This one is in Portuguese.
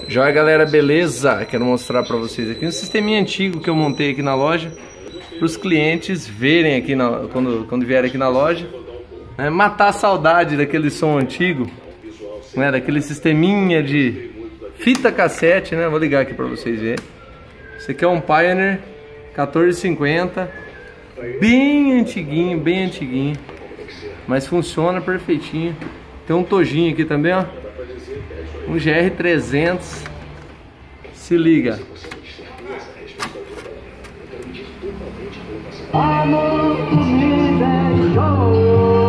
Joia, galera, beleza? Quero mostrar pra vocês aqui um sisteminha antigo que eu montei aqui na loja, para os clientes verem aqui quando vierem aqui na loja, né? Matar a saudade daquele som antigo, né? Daquele sisteminha de fita cassete, né? Vou ligar aqui pra vocês verem. Esse aqui é um Pioneer 1450, bem antiguinho, mas funciona perfeitinho. Tem um tojinho aqui também, ó, um GR300. Se liga. Amor, me deixou.